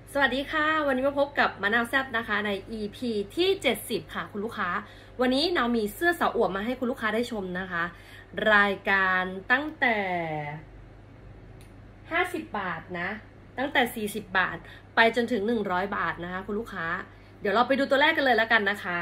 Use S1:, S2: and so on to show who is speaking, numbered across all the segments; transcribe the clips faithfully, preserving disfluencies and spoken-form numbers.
S1: สวัสดีค่ะวันนี้มาพบกับมะนาวแซ่บนะคะใน อี พี ที่เจ็ดสิบค่ะคุณลูกค้าวันนี้เรามีเสื้อสาวอวบมาให้คุณลูกค้าได้ชมนะคะรายการตั้งแต่ห้าสิบบาทนะตั้งแต่สี่สิบบาทไปจนถึงหนึ่งร้อยบาทนะคะคุณลูกค้าเดี๋ยวเราไปดูตัวแรกกันเลยแล้วกันนะคะ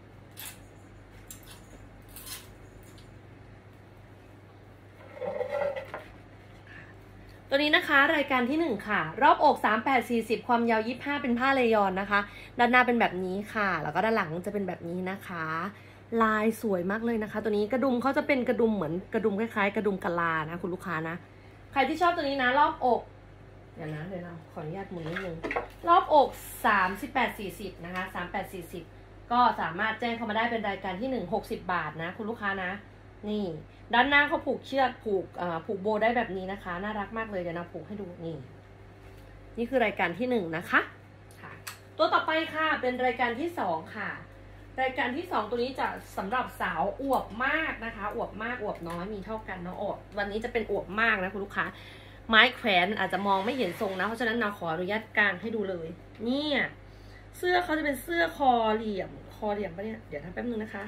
S1: ตัวนี้นะคะรายการที่หนึ่งค่ะรอบอกสาม แปด สี่สิบความยาวยี่สิบห้าเป็นผ้าเลยอนนะคะด้านหน้าเป็นแบบนี้ค่ะแล้วก็ด้านหลังจะเป็นแบบนี้นะคะลายสวยมากเลยนะคะตัวนี้กระดุมเขาจะเป็นกระดุมเหมือนกระดุมคล้ายๆกระดุมกะลานะคุณลูกค้านะใครที่ชอบตัวนี้นะรอบอกเดี๋ยวนะเดี๋ยวนะขออนุญาตหมุนนิดนึงรอบอกสามสิบแปด สี่สิบนะคะสาม แปด สี่สิบก็สามารถแจ้งเข้ามาได้เป็นรายการที่หนึ่ง หกสิบบาทนะคุณลูกค้านะนี่ด้านหน้าเขาผูกเชือกผูกอ่าผูกโบได้แบบนี้นะคะน่ารักมากเลยเดี๋ยวนะผูกให้ดูนี่นี่คือรายการที่หนึ่งนะคะค่ะตัวต่อไปค่ะเป็นรายการที่สองค่ะรายการที่สองตัวนี้จะสำหรับสาวอวบมากนะคะอวบมากอวบน้อยมีเท่ากันเนาะอวบวันนี้จะเป็นอวบมากนะคุณลูกค้าไม้แขวนอาจจะมองไม่เห็นทรงนะเพราะฉะนั้นเราขออนุญาตกางให้ดูเลยเนี่ยเสื้อเขาจะเป็นเสื้อคอเหลี่ยมคอเหลี่ยมปะเนี่ยเดี๋ยวนะแป๊บนึงนะคะ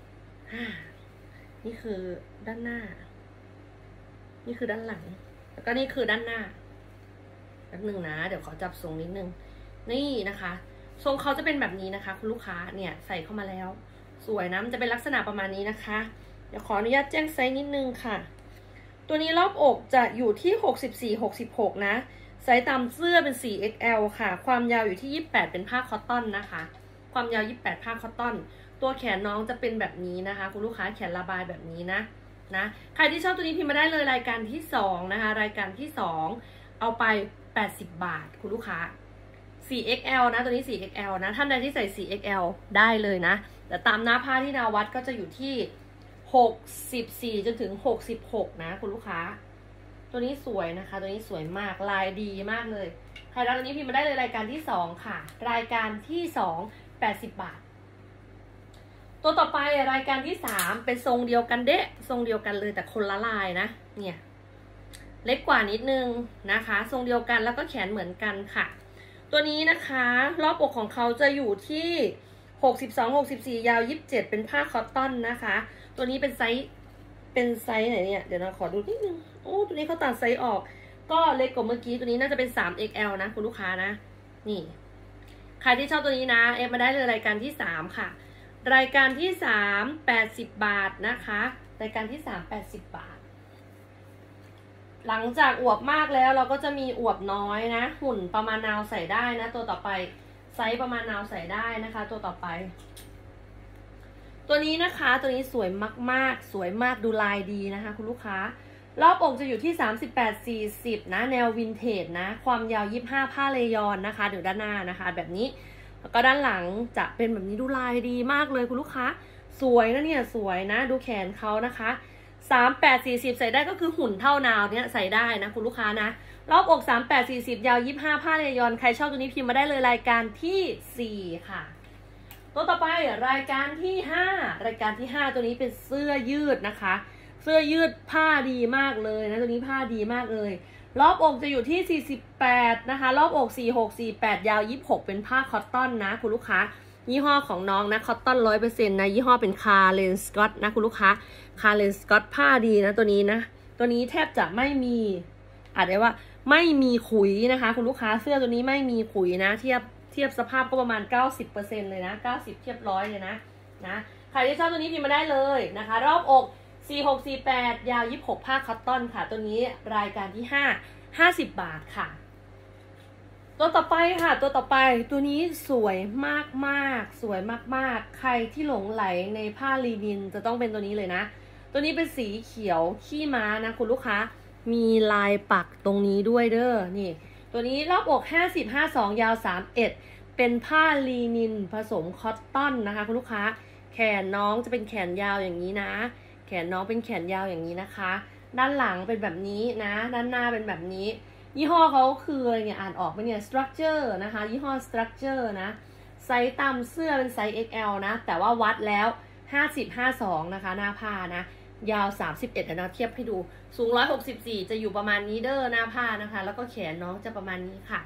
S1: นี่คือด้านหน้านี่คือด้านหลังแล้วก็นี่คือด้านหน้าแป๊บนึงนะเดี๋ยวขอจับทรงนิดนึงนี่นะคะทรงเขาจะเป็นแบบนี้นะคะคุณลูกค้าเนี่ยใส่เข้ามาแล้วสวยนะมันจะเป็นลักษณะประมาณนี้นะคะเดี๋ยวขออนุญาตแจ้งไซส์นิดนึงค่ะตัวนี้รอบอกจะอยู่ที่หกสิบสี่ หกสิบหกนะไซส์ตามเสื้อเป็น สี่ เอ็กซ์ แอล ค่ะความยาวอยู่ที่ยี่สิบแปดเป็นผ้าคอตตอนนะคะความยาวยี่สิบแปดผ้าคอตตอนตัวแขนน้องจะเป็นแบบนี้นะคะคุณลูกค้าแขนระบายแบบนี้นะนะใครที่ชอบตัวนี้พิมพ์มาได้เลยรายการที่สองนะคะรายการที่สองเอาไปแปดสิบบาทคุณลูกค้า สี่ เอ็กซ์ แอล นะตัวนี้ สี่ เอ็กซ์ แอล นะท่านใดที่ใส่ สี่ เอ็กซ์ แอล ได้เลยนะแต่ตามหน้าผ้าที่ดาววัดก็จะอยู่ที่หกสิบสี่จนถึงหกสิบหกนะคุณลูกค้าตัวนี้สวยนะคะตัวนี้สวยมากลายดีมากเลยใครรับตัวนี้พิมพ์มาได้เลยรายการที่สองค่ะรายการที่สอง แปดสิบบาทตัวต่อไปรายการที่สามเป็นทรงเดียวกันเดะทรงเดียวกันเลยแต่คนละลายนะเนี่ยเล็กกว่านิดนึงนะคะทรงเดียวกันแล้วก็แขนเหมือนกันค่ะตัวนี้นะคะรอบอกของเขาจะอยู่ที่หกสิบสอง หกสิบสี่ยาวยี่สิบเจ็ดเป็นผ้าคอตตอนนะคะตัวนี้เป็นไซส์เป็นไซส์ไหนเนี่ยเดี๋ยวเราขอดูนิดนึงโอ้ตัวนี้เขาตัดไซส์ออกก็เล็กกว่าเมื่อกี้ตัวนี้น่าจะเป็น สาม เอ็กซ์ แอล นะคุณลูกค้านะนี่ใครที่ชอบตัวนี้นะเอฟมาได้เลยรายการที่สามค่ะรายการที่สาม แปดสิบบาทนะคะรายการที่สาม แปดสิบบาทหลังจากอวบมากแล้วเราก็จะมีอวบน้อยนะหุ่นประมาณนาวใส่ได้นะตัวต่อไปไซส์ประมาณนาวใส่ได้นะคะตัวต่อไปตัวนี้นะคะตัวนี้สวยมากๆสวยมากดูลายดีนะคะคุณลูกค้ารอบอกจะอยู่ที่สามสิบแปด สี่สิบนะแนววินเทจนะความยาวยี่สิบห้าผ้าเลยอนนะคะเดี๋ยวด้านหน้านะคะแบบนี้แล้วก็ด้านหลังจะเป็นแบบนี้ดูลายดีมากเลยคุณลูกค้าสวยนะเนี่ยสวยนะดูแขนเขานะคะสาม แปด สี่สิบใส่ได้ก็คือหุ่นเท่านาวเนี่ยใส่ได้นะคุณลูกค้านะรอบอกสาม แปด สี่สิบยาวยี่สิบห้าผ้าเลยอนใครชอบตัวนี้พิมพ์มาได้เลยรายการที่สี่ค่ะตัวต่อไปรายการที่ห้ารายการที่ห้าตัวนี้เป็นเสื้อยืดนะคะเสื้อยืดผ้าดีมากเลยนะตัวนี้ผ้าดีมากเลยรอบอกจะอยู่ที่สี่สิบแปดนะคะรอบอกสี่ หก สี่ แปดยาวยี่สิบหกเป็นผ้าคอตตอนนะคุณลูกค้ายี่ห้อของน้องนะคอตตอน ร้อยเปอร์เซ็นต์ นะยี่ห้อเป็นคาร์เลนสกอตนะคุณลูกค้าคาร์เลนสกอตผ้าดีนะตัวนี้นะตัวนี้แทบจะไม่มีอาจจะว่าไม่มีขุยนะคะคุณลูกค้าเสื้อตัวนี้ไม่มีขุยนะเทียบเทียบสภาพก็ประมาณ เก้าสิบเปอร์เซ็นต์ เลยนะเก้าสิบเทียบร้อยเลยนะนะใครที่ชอบตัวนี้พิมพ์มาได้เลยนะคะรอบอกสี่ หก สี่ แปดยาวยี่สิบหกผ้าคอตตอนค่ะตัวนี้รายการที่ห้า ห้าสิบบาทค่ะตัวต่อไปค่ะตัวต่อไปตัวนี้สวยมากๆสวยมากๆใครที่หลงไหลในผ้าลีนินจะต้องเป็นตัวนี้เลยนะตัวนี้เป็นสีเขียวขี้ม้านะคุณลูกค้ามีลายปักตรงนี้ด้วยเด้อนี่ตัวนี้รอบอกห้าสิบ ห้าสิบสองยาวสามสิบเอ็ดเป็นผ้าลีนินผสมคอตตอนนะคะคุณลูกค้าแขนน้องจะเป็นแขนยาวอย่างนี้นะแขนน้องเป็นแขนยาวอย่างนี้นะคะด้านหลังเป็นแบบนี้นะด้านหน้าเป็นแบบนี้ยี่ห้อเขาคืออะไรเนี่ยอ่านออกไหมเนี่ย structure นะคะยี่ห้อ structure นะไซส์ตามเสื้อเป็นไซส์ เอ็กซ์ แอล นะแต่ว่าวัดแล้วห้าสิบ ห้าสิบสองนะคะหน้าผ้านะยาวสามสิบเอ็ดนะเทียบให้ดูสูงหนึ่งร้อยหกสิบสี่จะอยู่ประมาณนี้เด้อหน้าผ้านะคะแล้วก็แขนน้องจะประมาณนี้ค่ะ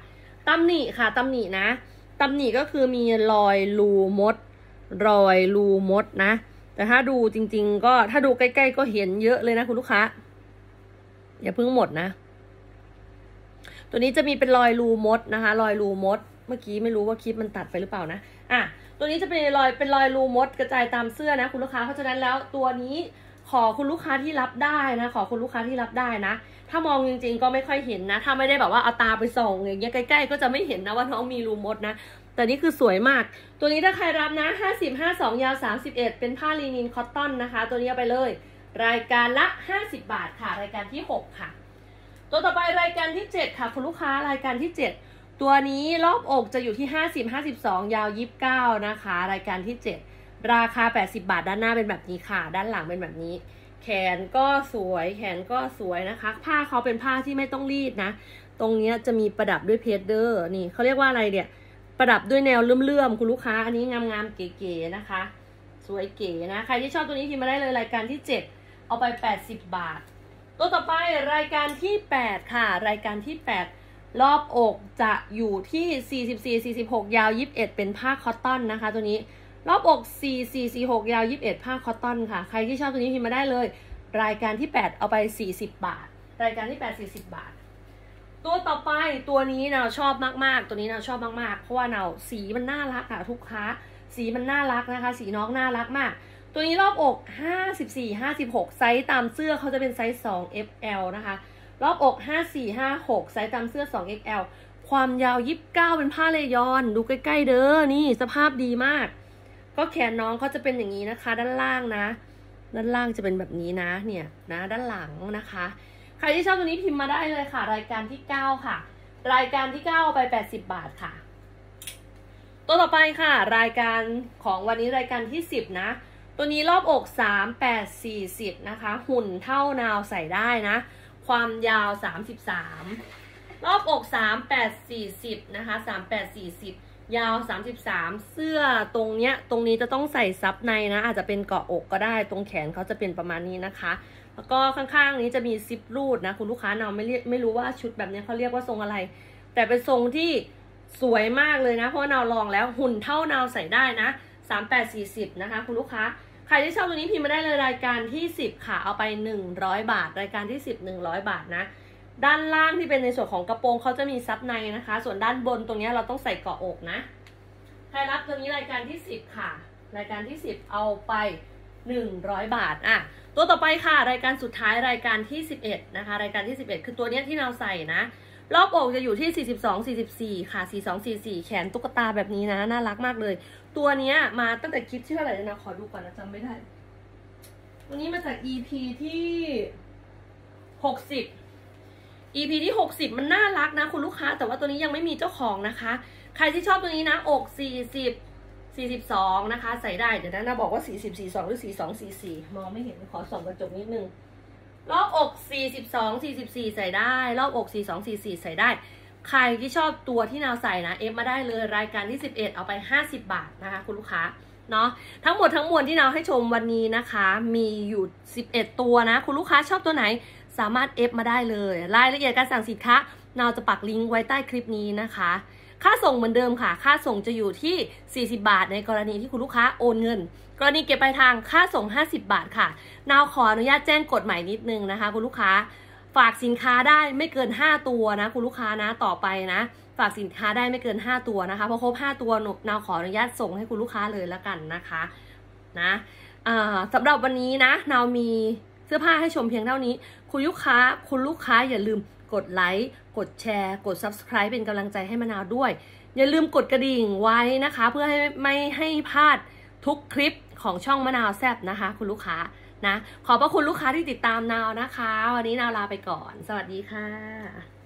S1: ตำหนิค่ะตำหนินะตำหนิก็คือมีรอยรูมดรอยรูมดนะแต่ถ้าดูจริงๆก็ถ้าดูใกล้ๆก็เห็นเยอะเลยนะคุณลูกค้าอย่าเพิ่งหมดนะตัวนี้จะมีเป็นรอยรูมดนะคะรอยรูมดเมื่อกี้ไม่รู้ว่าคลิปมันตัดไปหรือเปล่านะอ่ะตัวนี้จะเป็นรอยเป็นรอยรูมดกระจายตามเสื้อนะคุณลูกค้าเพราะฉะนั้นแล้วตัวนี้ขอคุณลูกค้าที่รับได้นะขอคุณลูกค้าที่รับได้นะถ้ามองจริงๆก็ไม่ค่อยเห็นนะถ้าไม่ได้แบบว่าเอาตาไปส่องอย่างเงี้ยใกล้ๆก็จะไม่เห็นนะว่าน้องมีรูมดนะแต่นี่คือสวยมากตัวนี้ถ้าใครรับนะห้าสิบ ห้าสิบสองยาวสามสิบเอ็ดเป็นผ้าลีนินคอตตอนนะคะตัวนี้เอาไปเลยรายการละห้าสิบบาทค่ะรายการที่หกค่ะตัวต่อไปรายการที่เจ็ดค่ะคุณลูกค้ารายการที่เจ็ดตัวนี้รอบอกจะอยู่ที่ห้าสิบ ห้าสิบสองยาวยี่สิบเก้านะคะรายการที่เจ็ดราคาแปดสิบบาทด้านหน้าเป็นแบบนี้ค่ะด้านหลังเป็นแบบนี้แขนก็สวยแขนก็สวยนะคะผ้าเขาเป็นผ้าที่ไม่ต้องรีดนะตรงนี้จะมีประดับด้วยเพชรเดอร์นี่เขาเรียกว่าอะไรเนี่ยประดับด้วยแนวเลื่อมๆคุณลูกค้าอันนี้งามๆเก๋ๆนะคะสวยเก๋นะใครที่ชอบตัวนี้พิมพ์มาได้เลยรายการที่เจ็ดเอาไปแปดสิบบาทตัวต่อไปรายการที่แปดค่ะรายการที่แปดรอบอกจะอยู่ที่สี่สิบสี่ สี่สิบหกยาวยี่สิบเอ็ดเป็นผ้าคอตตอนนะคะตัวนี้รอบอกสี่สิบสี่ สี่สิบหกยาวยี่สิบเอ็ดผ้าคอตตอนค่ะใครที่ชอบตัวนี้พิมพ์มาได้เลยรายการที่แปดเอาไปสี่สิบบาทรายการที่แปด สี่สิบบาทตัวต่อไปตัวนี้เราชอบมากๆตัวนี้เราชอบมากๆเพราะว่าเราสีมันน่ารักอะทุกค้าสีมันน่ารักนะคะสีน้องน่ารักมากตัวนี้รอบอกห้าสิบสี่ ห้าสิบหกไซส์ตามเสื้อเขาจะเป็นไซส์สอง เอฟ แอล นะคะรอบอกห้าสิบสี่ ห้าสิบหกไซส์ตามเสื้อสอง เอ็กซ์ แอล ความยาวยี่สิบเก้าเป็นผ้าเลยอนดูใกล้ๆเด้อนี่สภาพดีมากก็แขนน้องเขาจะเป็นอย่างนี้นะคะด้านล่างนะด้านล่างจะเป็นแบบนี้นะเนี่ยนะด้านหลังนะคะใครที่ชอบตัวนี้พิมพ์มาได้เลยค่ะรายการที่เก้าค่ะรายการที่เก้าไปแปดสิบบาทค่ะตัวต่อไปค่ะรายการของวันนี้รายการที่สิบนะตัวนี้รอบอกสาม แปด สี่สิบนะคะหุ่นเท่านาวใส่ได้นะความยาวสามสิบสามรอบอกสาม แปด สี่สิบนะคะสาม แปด สี่สิบยาวสามสิบสามเสื้อตรงเนี้ยตรงนี้จะต้องใส่ซับในนะอาจจะเป็นเกาะอกก็ได้ตรงแขนเขาจะเป็นประมาณนี้นะคะแล้วก็ข้างๆนี้จะมีซิปรูดนะคุณลูกค้าเราไม่เรียกไม่รู้ว่าชุดแบบนี้เขาเรียกว่าทรงอะไรแต่เป็นทรงที่สวยมากเลยนะเพราะเราลองแล้วหุ่นเท่านาวใส่ได้นะสาม แปด สี่สิบนะคะคุณลูกค้าใครที่ชอบตัวนี้พิมพ์มาได้เลยรายการที่สิบค่ะเอาไปหนึ่งร้อยบาทรายการที่สิบ หนึ่งร้อยบาทนะด้านล่างที่เป็นในส่วนของกระโปรงเขาจะมีซับในนะคะส่วนด้านบนตรงนี้เราต้องใส่เกาะอกนะใครรับตัวนี้รายการที่สิบค่ะรายการที่สิบเอาไปหนึ่งร้อยบาทอ่ะตัวต่อไปค่ะรายการสุดท้ายรายการที่สิบเอ็ดนะคะรายการที่สิบเอ็ดคือตัวนี้ที่เราใส่นะรอบอกจะอยู่ที่สี่สิบสอง สี่สิบสี่ค่ะสี่สิบสอง สี่สิบสี่แขนตุ๊กตาแบบนี้นะน่ารักมากเลยตัวนี้มาตั้งแต่คลิปที่เท่าไหร่นะขอดูก่อนนะจำไม่ได้ตัวนี้มาจาก อี พี ที่หกสิบ อี พี ที่หกสิบมันน่ารักนะคุณลูกค้าแต่ว่าตัวนี้ยังไม่มีเจ้าของนะคะใครที่ชอบตัวนี้นะอกสี่สิบ สี่สิบสองนะคะใส่ได้เดี๋ยวนะบอกว่าสี่สิบ สี่สิบสองหรือสี่สิบสอง สี่สิบสี่มองไม่เห็นขอส่องกระจกนิดนึงรอบอกสี่สิบสอง สี่สิบสี่ใส่ได้รอบอกสี่สิบสอง สี่สิบสี่ใส่ได้ใครที่ชอบตัวที่นาวใส่นะเอฟมาได้เลยรายการที่สิบเอ็ดเอาไปห้าสิบบาทนะคะคุณลูกค้าเนาะทั้งหมดทั้งมวลที่นาวให้ชมวันนี้นะคะมีอยู่สิบเอ็ดตัวนะคุณลูกค้าชอบตัวไหนสามารถเอฟมาได้เลยรายละเอียดการสั่งสินค้านาวจะปักลิงก์ไว้ใต้คลิปนี้นะคะค่าส่งเหมือนเดิมค่ะค่าส่งจะอยู่ที่สี่สิบบาทในกรณีที่คุณลูกค้าโอนเงินกรณีเก็บปลายทางค่าส่งห้าสิบบาทค่ะนาวขออนุญาตแจ้งกฎใหม่นิดนึงนะคะคุณลูกค้าฝากสินค้าได้ไม่เกินห้าตัวนะคุณลูกค้านะต่อไปนะฝากสินค้าได้ไม่เกินห้าตัวนะคะพอครบห้าตัวนาวขออนุญาตส่งให้คุณลูกค้าเลยละกันนะคะนะอ่าสำหรับวันนี้นะนาวมีเสื้อผ้าให้ชมเพียงเท่านี้คุณลูกค้าคุณลูกค้าอย่าลืมกดไลค์กดแชร์กด ซับสไครบ์ เป็นกำลังใจให้มะนาวด้วยอย่าลืมกดกระดิ่งไว้นะคะเพื่อให้ไม่ให้พลาดทุกคลิปของช่องมะนาวแซ่บนะคะคุณลูกค้านะขอบพระคุณลูกค้าที่ติดตามนาวนะคะวันนี้นาวลาไปก่อนสวัสดีค่ะ